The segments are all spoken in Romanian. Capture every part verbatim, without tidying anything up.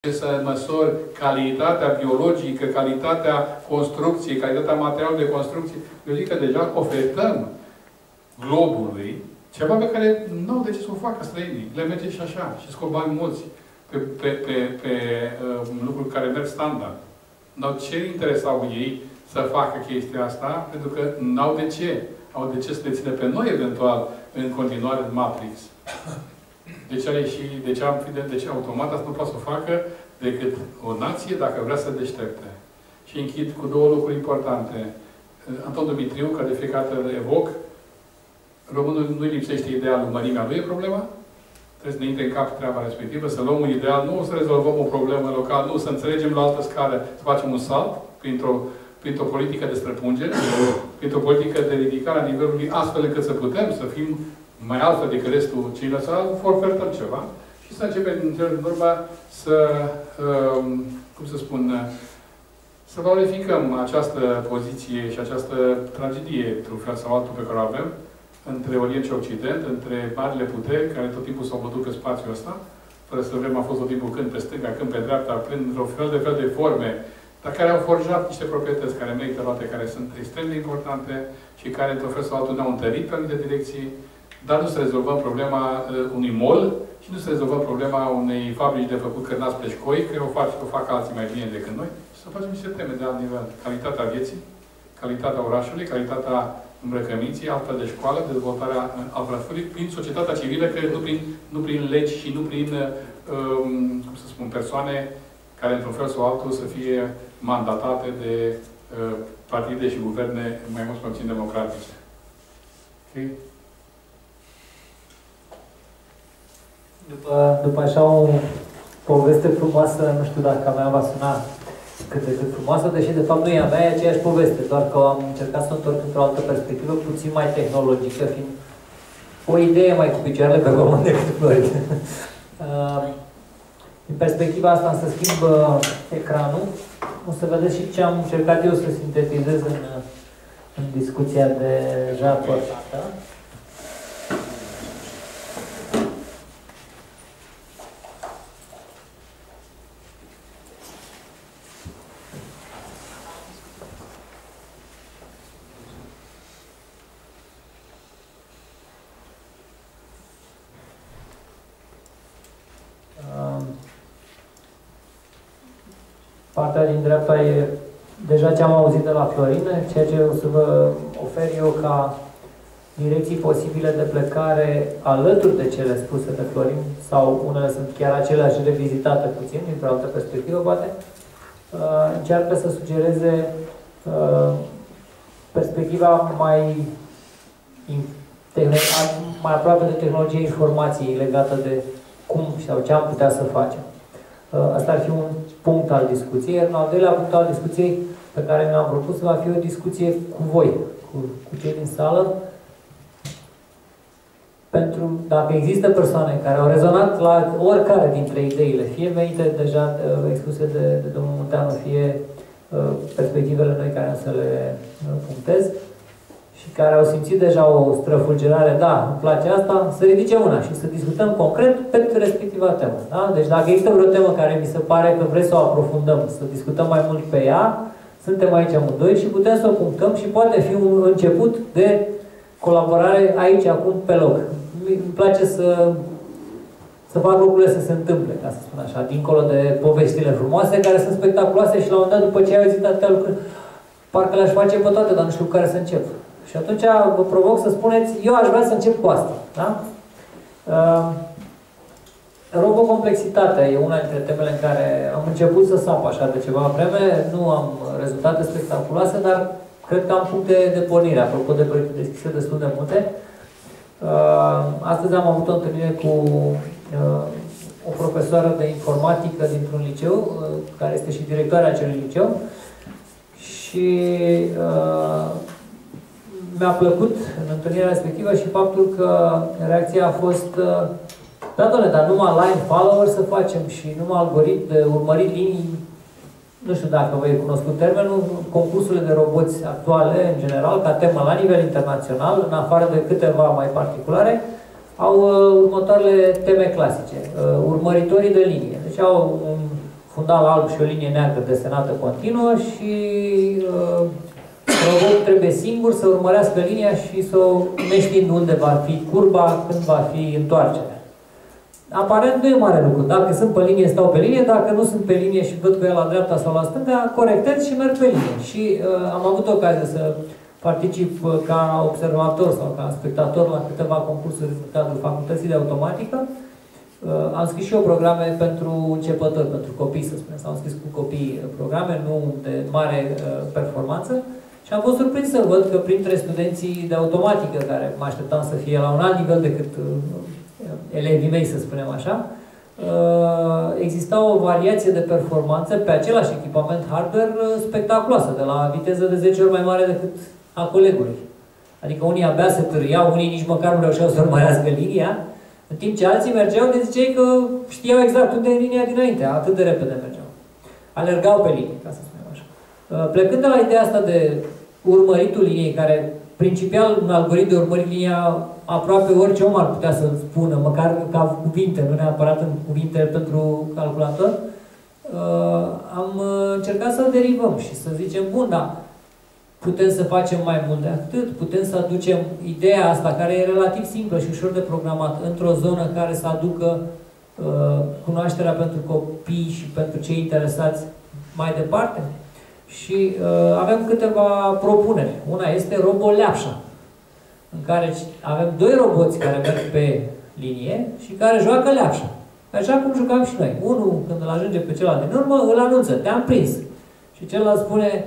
să măsori calitatea biologică, calitatea construcției, calitatea materialului de construcție. Eu zic că deja ofertăm globului ceva pe care nu au de ce să o facă străinii. Le merge și așa. Și scot bani mulți pe, pe, pe, pe uh, lucruri care merg standard. Dar ce interesau ei să facă chestia asta? Pentru că n-au de ce. Au de ce să le ține pe noi, eventual, în continuare în Matrix. De ce are și, de ce am fi de, de ce automat asta nu poate să o facă decât o nație dacă vrea să deștepte. Și închid cu două lucruri importante. Anton Dumitriu, care de fiecare dată îl evoc, românul nu-i lipsește idealul, mărimea lui e problema. Trebuie să ne intre în cap treaba respectivă, să luăm un ideal, nu să rezolvăm o problemă locală, nu, să înțelegem la altă scară, să facem un salt printr-o printr-o politică de străpungere, printr-o politică de ridicare a nivelului, astfel încât să putem să fim mai altfel decât restul ceilalți, să ofertăm ceva și să începem în cel din urmă să, um, cum să spun, să valorificăm această poziție și această tragedie, într-un fel sau altul, pe care o avem, între Orient și Occident, între marile puteri, care tot timpul s-au bătut pe spațiul ăsta, fără să vrem, a fost tot timpul când pe stânga, când pe dreapta, prin o fel de fel de forme, dar care au forjat niște proprietăți care merită luate, care sunt extrem de importante și care, într-un fel sau altul, ne-au întărit pe anumite direcții, dar nu să rezolvăm problema uh, unui mall și nu să rezolvăm problema unei fabrici de făcut cărnați pleșcoi, că o fac, o fac alții mai bine decât noi, și să facem niște teme de alt nivel. Calitatea vieții, calitatea orașului, calitatea îmbrăcăminții, altfel de școală, dezvoltarea altfel prin societatea civilă, că nu prin, nu prin legi și nu prin, uh, cum să spun, persoane care, într-un fel sau altul, să fie mandatate de uh, partide și guverne mai mult sau puțin democratice. Okay? După, după așa o poveste frumoasă, nu știu dacă a mea va suna cât de cât frumoasă, deși de fapt nu e a mea, e aceeași poveste, doar că am încercat să o întorc într-o altă perspectivă, puțin mai tehnologică, fiind o idee mai cu picioarele pe pământ decât florit. uh, Din perspectiva asta am să schimb uh, ecranul. O să vedeți și ce am încercat eu să sintetizez în, în discuția deja portată. Partea din dreapta e deja ce am auzit de la Florin, ceea ce o să vă ofer eu ca direcții posibile de plecare alături de cele spuse de Florin, sau unele sunt chiar aceleași revizitate puțin, dintr-o altă perspectivă, poate. Încearcă să sugereze perspectiva mai, mai aproape de tehnologia informației legată de cum sau ce am putea să facem. Asta ar fi un punct al discuției. Iar un al doilea punct al discuției pe care mi-am propus va fi o discuție cu voi, cu, cu cei din sală, pentru dacă există persoane care au rezonat la oricare dintre ideile, fie venite deja uh, expuse de, de domnul Munteanu, fie uh, perspectivele noi care am să le uh, punctez, și care au simțit deja o străfulgerare, da, îmi place asta, să ridice mâna și să discutăm concret pe respectiva temă. Da? Deci dacă există vreo temă care mi se pare că vreți să o aprofundăm, să discutăm mai mult pe ea, suntem aici amândoi și putem să o punctăm și poate fi un început de colaborare aici, acum, pe loc. Îmi place să, să fac lucrurile să se întâmple, ca să spun așa, dincolo de poveștile frumoase, care sunt spectaculoase și la un moment dat, după ce ai auzit atâtea lucruri, parcă le-aș face pe toate, dar nu știu cu care să încep. Și atunci vă provoc să spuneți, eu aș vrea să încep cu asta. Da? Uh, Robocomplexitate e una dintre temele în care am început să sap așa de ceva vreme. Nu am rezultate spectaculoase, dar cred că am puncte de pornire, apropo de proiecte deschise destul de multe. Uh, astăzi am avut o întâlnire cu uh, o profesoară de informatică dintr-un liceu, uh, care este și directoarea acelui liceu. Și uh, mi-a plăcut în întâlnirea respectivă și faptul că reacția a fost da, doamne, dar numai line follower să facem și numai algoritm de urmărit linii, nu știu dacă vă e cunoscut termenul, concursurile de roboți actuale, în general, ca temă la nivel internațional, în afară de câteva mai particulare, au uh, următoarele teme clasice. Uh, urmăritorii de linie. Deci au un fundal alb și o linie neagră desenată continuă și uh, robotul trebuie singur să urmărească linia și să o neștiind unde va fi curba, când va fi întoarcerea. Aparent nu e mare lucru. Dacă sunt pe linie, stau pe linie. Dacă nu sunt pe linie și văd că e la dreapta sau la stânga, corectez și merg pe linie. Și uh, am avut ocazia să particip uh, ca observator sau ca spectator la câteva concursuri în cadrul Facultății de Automatică. Uh, am scris și eu programe pentru începători, pentru copii, să spunem. Am scris cu copii programe, nu de mare uh, performanță. Și am fost surprins să văd că printre studenții de automatică, care mă așteptam să fie la un alt nivel decât uh, elevii mei, să spunem așa, exista o variație de performanță pe același echipament hardware spectaculoasă, de la viteză de zece ori mai mare decât a colegului. Adică unii abia se târâiau, unii nici măcar nu reușeau să urmărească linia, în timp ce alții mergeau de ziceai că știau exact unde e linia dinainte, atât de repede mergeau. Alergau pe linie, ca să spunem așa. Plecând de la ideea asta de urmăritul liniei, care principial un algoritm de urmărit linia aproape orice om ar putea să spună, măcar ca cuvinte, nu neapărat în cuvinte pentru calculator, uh, am încercat să-l derivăm și să zicem, bun, da, putem să facem mai mult de atât, putem să aducem ideea asta, care e relativ simplă și ușor de programat, într-o zonă care să aducă uh, cunoașterea pentru copii și pentru cei interesați mai departe. Și uh, avem câteva propuneri. Una este RoboLeapșa, în care avem doi roboți care merg pe linie și care joacă leapșa. Așa cum jucam și noi. Unul, când îl ajunge pe celălalt din urmă, îl anunță, te-am prins. Și celălalt spune,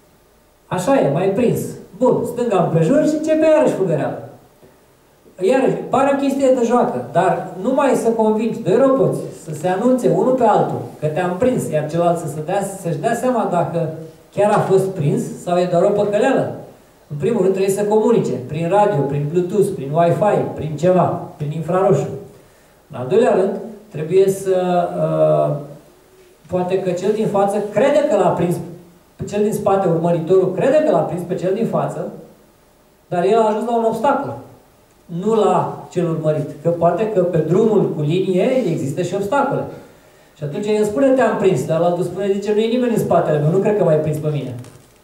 așa e, m-ai prins. Bun, stânga împrejur și începe iarăși fugăreală. Iarăși, pare o chestie de joacă, dar numai să convingi doi roboți să se anunțe unul pe altul că te-am prins, iar celălalt să se dea, să-și dea seama dacă chiar a fost prins sau e doar o păcăleală. În primul rând trebuie să comunice prin radio, prin Bluetooth, prin Wi-Fi, prin ceva, prin infraroșu. În al doilea rând, trebuie să uh, poate că cel din față crede că l-a prins, cel din spate, urmăritorul, crede că l-a prins pe cel din față, dar el a ajuns la un obstacol, nu la cel urmărit. Că poate că pe drumul cu linie există și obstacole. Și atunci el spune, te-am prins, dar altul spune, zice, nu e nimeni în spatele meu, nu cred că m-ai prins pe mine.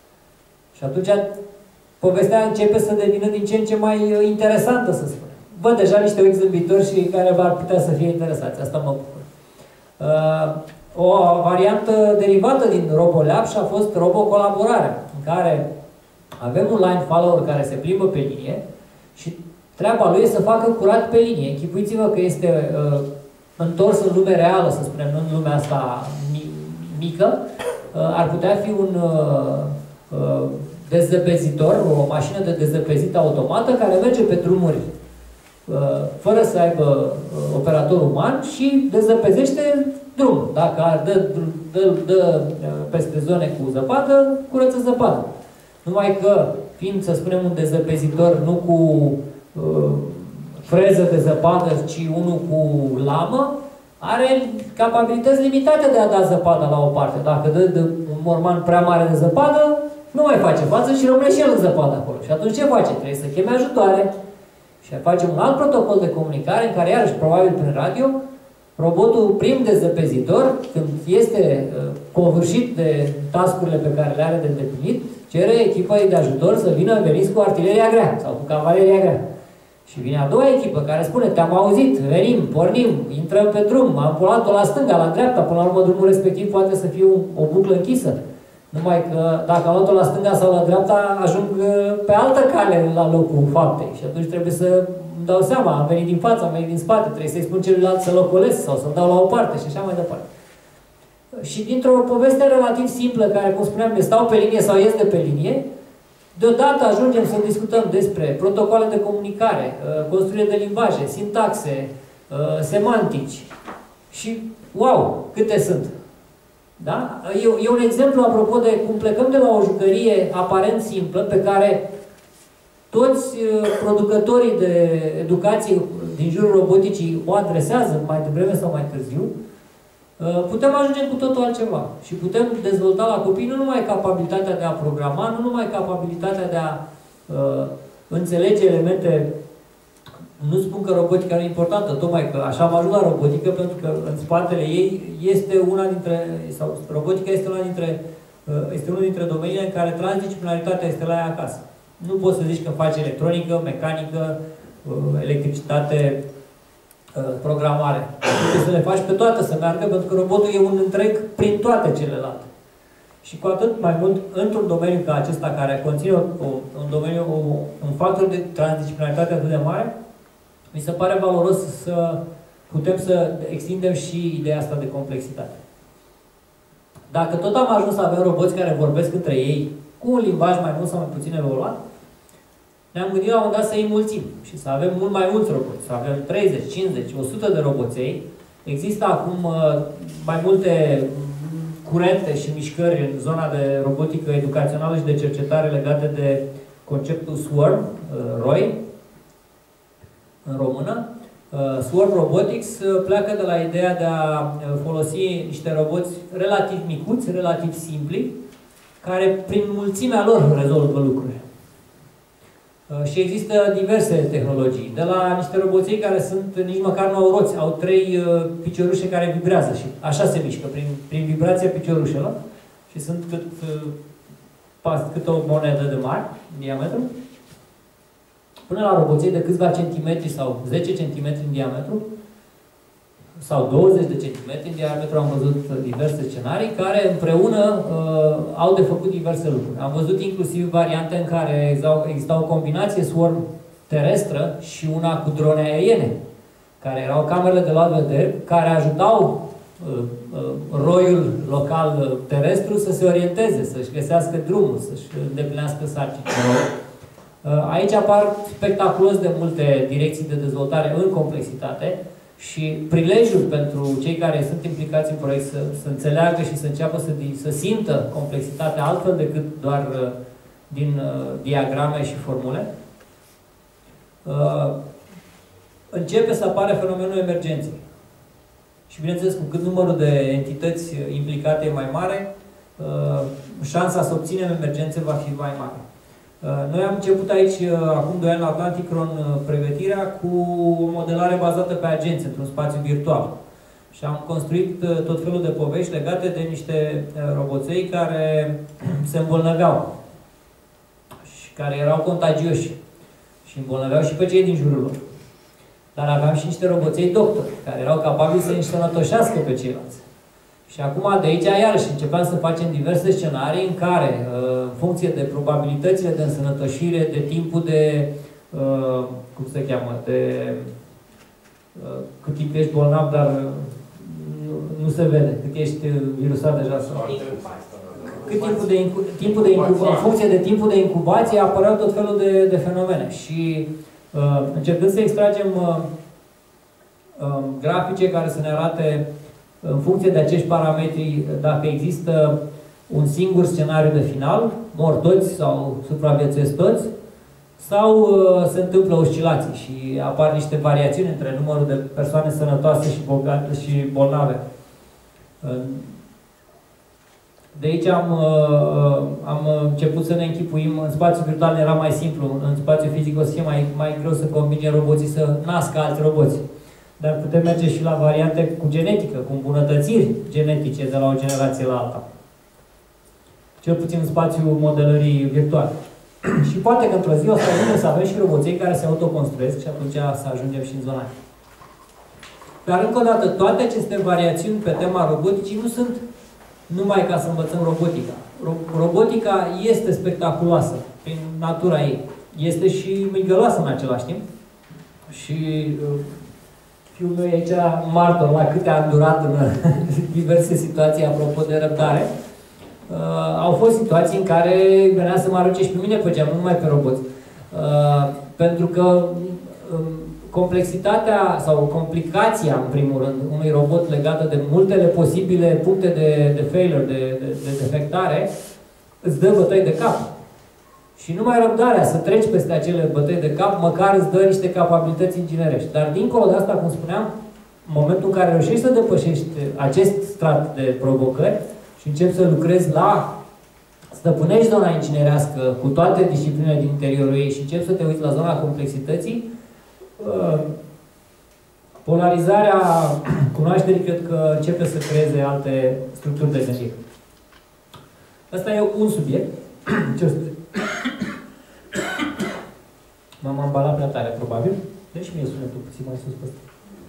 Și atunci povestea începe să devină din ce în ce mai interesantă, să spunem. Văd deja niște ochi zâmbitori și care v-ar putea să fie interesați. Asta mă bucur. Uh, o variantă derivată din RoboLeapșa a fost RoboColaborarea, în care avem un line follower care se plimbă pe linie și treaba lui e să facă curat pe linie. Închipuiți-vă că este uh, întors în lume reală, să spunem, nu în lumea asta mi mică. Uh, ar putea fi un uh, uh, dezăpezitor, o mașină de dezăpezit automată care merge pe drumuri fără să aibă operator uman și dezăpezește drumul. Dacă dă, dă, dă peste zone cu zăpadă, curăță zăpadă. Numai că, fiind, să spunem, un dezăpezitor nu cu uh, freză de zăpadă, ci unul cu lamă, are capabilități limitate de a da zăpada la o parte. Dacă dă de un morman prea mare de zăpadă, nu mai face față și rămâne și el în zăpadă acolo. Și atunci ce face? Trebuie să cheme ajutoare și face un alt protocol de comunicare în care, iarăși, probabil prin radio, robotul prim dezăpezitor, când este uh, covârșit de task-urile pe care le are de îndeplinit, cere echipei de ajutor să vină, veniți cu artileria grea sau cu cavaleria grea. Și vine a doua echipă care spune, te-am auzit, venim, pornim, intrăm pe drum, am pulat-o la stânga, la dreapta, până la urmă drumul respectiv poate să fie o, o buclă închisă. Numai că dacă am luat-o la stânga sau la dreapta, ajung pe altă cale la locul faptei. Și atunci trebuie să îmi dau seama, am venit din față, am venit din spate, trebuie să-i spun celuilalt să-l ocolesc sau să-l dau la o parte și așa mai departe. Și dintr-o poveste relativ simplă, care, cum spuneam, stau pe linie sau ies de pe linie, deodată ajungem să discutăm despre protocoale de comunicare, construire de limbaje, sintaxe, semantici și, wow, câte sunt! Da? E, e un exemplu, apropo de cum plecăm de la o jucărie aparent simplă, pe care toți uh, producătorii de educație din jurul roboticii o adresează mai devreme sau mai târziu, uh, putem ajunge cu totul altceva. Și putem dezvolta la copii nu numai capabilitatea de a programa, nu numai capabilitatea de a uh, înțelege elemente Nu spun că robotica nu e importantă, tocmai că așa am ajuns la robotică, pentru că în spatele ei este una dintre, sau robotica este una dintre, este unul dintre domeniile în care transdisciplinaritatea este la ea acasă. Nu poți să zici că faci electronică, mecanică, electricitate, programare. Trebuie să le faci pe toate să meargă, pentru că robotul e un întreg prin toate celelalte. Și cu atât mai mult, într-un domeniu ca acesta, care conține o, un, domeniu, o, un factor de transdisciplinaritate atât de mare, mi se pare valoros să putem să extindem și ideea asta de complexitate. Dacă tot am ajuns să avem roboți care vorbesc între ei, cu un limbaj mai mult sau mai puțin evoluat, ne-am gândit la un moment dat să îi mulțim și să avem mult mai mulți roboți, să avem treizeci, cincizeci, o sută de roboței. Există acum uh, mai multe curente și mișcări în zona de robotică educațională și de cercetare legate de conceptul swarm, uh, ROI, în română. Uh, Swarm Robotics uh, pleacă de la ideea de a uh, folosi niște roboți relativ micuți, relativ simpli, care prin mulțimea lor rezolvă lucruri. Uh, și există diverse tehnologii, de la niște roboței care sunt, nici măcar nu au roți, au trei uh, piciorușe care vibrează și așa se mișcă, prin, prin vibrația piciorușelor, și sunt cât, uh, cât o monedă de mare, în diametru, până la roboței de câțiva centimetri sau zece centimetri în diametru, sau douăzeci de centimetri în diametru. Am văzut diverse scenarii care împreună uh, au de făcut diverse lucruri. Am văzut inclusiv variante în care exista, exista o combinație swarm terestră și una cu drone aeriene, care erau camerele de luat vederi, care ajutau uh, uh, roiul local uh, terestru să se orienteze, să-și găsească drumul, să-și îndeplinească sarcini. Aici apar spectaculos de multe direcții de dezvoltare în complexitate și prilejul pentru cei care sunt implicați în proiect să, să înțeleagă și să înceapă să, să simtă complexitatea altfel decât doar uh, din uh, diagrame și formule. Uh, începe să apare fenomenul emergenței. Și bineînțeles, cu cât numărul de entități implicate e mai mare, uh, șansa să obținem emergențe va fi mai mare. Noi am început aici, acum doi ani, la Atlanticron, pregătirea cu o modelare bazată pe agenți, într-un spațiu virtual. Și am construit tot felul de povești legate de niște roboței care se îmbolnăveau și care erau contagioși și îmbolnăveau și pe cei din jurul lor. Dar aveam și niște roboței doctori, care erau capabili să însănătoșească pe ceilalți. Și acum, de aici, iarăși, începeam să facem diverse scenarii în care, în funcție de probabilitățile de însănătoșire, de timpul de, cum se cheamă, de cât timp ești bolnav, dar nu, nu se vede, cât ești virusat deja. Sau cât timpul de, timpul de incubație, în funcție de timpul de incubație, apăreau tot felul de, de fenomene. Și încercând să extragem grafice care să ne arate în funcție de acești parametri, dacă există un singur scenariu de final, mor toți sau supraviețuiesc toți, sau uh, se întâmplă oscilații și apar niște variațiuni între numărul de persoane sănătoase și, bogate și bolnave. Uh, de aici am, uh, am început să ne închipuim, în spațiu virtual era mai simplu, în spațiu fizic o să fie mai, mai greu să combine roboții, să nască alți roboți. Dar putem merge și la variante cu genetică, cu îmbunătățiri genetice de la o generație la alta. Cel puțin în spațiul modelării virtuale. Și poate că într-o zi o să ajungem să avem și roboței care se autoconstruiesc și atunci să ajungem și în zona aia. Dar încă o dată, toate aceste variațiuni pe tema roboticii nu sunt numai ca să învățăm robotica. Robotica este spectaculoasă prin natura ei. Este și migăloasă în același timp. Și fiul meu e aici martor la câte a durat în diverse situații, apropo de răbdare. Uh, au fost situații în care venea să mă arunce și pe mine pe geam, nu numai pe roboți. Uh, pentru că um, complexitatea sau complicația, în primul rând, unui robot legată de multele posibile puncte de, de failure, de, de, de defectare, îți dă bătăi de cap. Și numai răbdarea să treci peste acele bătăi de cap, măcar îți dă niște capabilități inginerești. Dar dincolo de asta, cum spuneam, în momentul în care reușești să depășești acest strat de provocări și începi să lucrezi la stăpânești zona inginerească cu toate disciplinele din interiorul ei și începi să te uiți la zona complexității, Polarizarea cunoașterii cred că începe să creeze alte structuri de gândire. Ăsta e un subiect. Ce scuze? M-am ambalat prea tare, probabil. Deci mie sunetul puțin mai sus pe ăsta.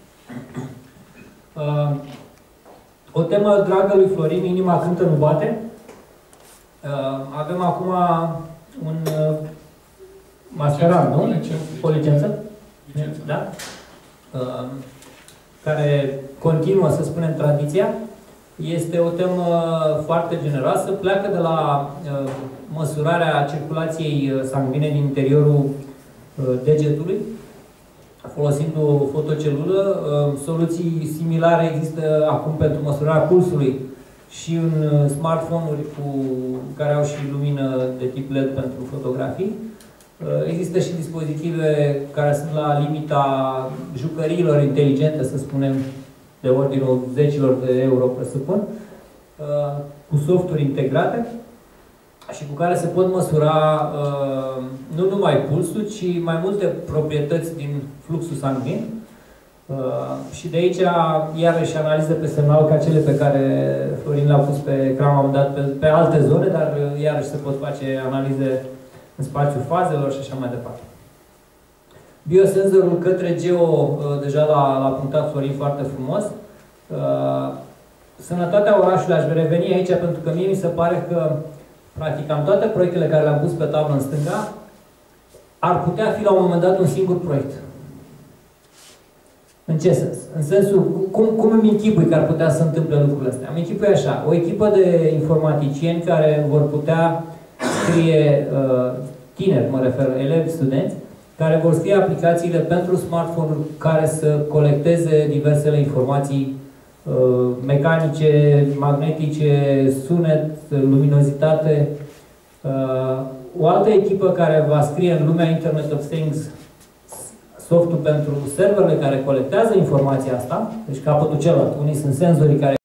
Uh, o temă dragă lui Florin, Inima cântă, nu bate. Uh, avem acum un uh, mascaran, nu? Policență. Da? Uh, care continuă, să spunem, tradiția. Este o temă foarte generoasă. Pleacă de la uh, măsurarea circulației sanguine din interiorul uh, degetului, folosind o fotocelulă. Uh, soluții similare există acum pentru măsurarea pulsului și în uh, smartphone-uri cu care au și lumină de tip L E D pentru fotografii. Există și dispozitive care sunt la limita jucăriilor inteligente, să spunem, de ordinul zecilor de euro, presupun, cu softuri integrate și cu care se pot măsura nu numai pulsul, ci mai multe proprietăți din fluxul sanguin. Și de aici, iarăși, analize pe semnal ca cele pe care Florin le-a pus pe ecran, am dat pe, pe alte zone, dar iarăși se pot face analize în spațiul fazelor și așa mai departe. Biosenzorul către geo, deja l-a punctat Florin foarte frumos. Sănătatea orașului, aș reveni aici pentru că mie mi se pare că practic am toate proiectele care le-am pus pe tablă în stânga, ar putea fi la un moment dat un singur proiect. În ce sens? În sensul, cum, cum îmi închipui că ar putea să întâmple lucrurile astea? Îmi închipui așa, o echipă de informaticieni care vor putea scrie, uh, tineri, mă refer, elevi, studenți, care vor scrie aplicațiile pentru smartphone-uri care să colecteze diversele informații uh, mecanice, magnetice, sunet, luminozitate. Uh, o altă echipă care va scrie în lumea Internet of Things softul pentru serverele care colectează informația asta, deci capătul celălalt. Unii sunt senzorii care